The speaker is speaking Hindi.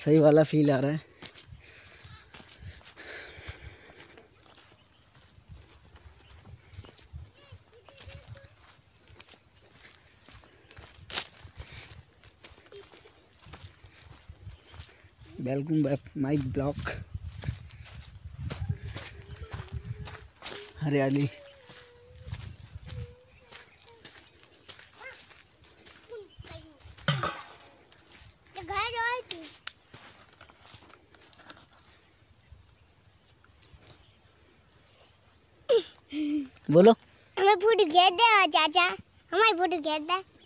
सही वाला फील आ रहा है। Welcome back my blog. हरियाली बोलो। हमें फोटो खींच दे चाचा, हमारी फोटो खींच दे।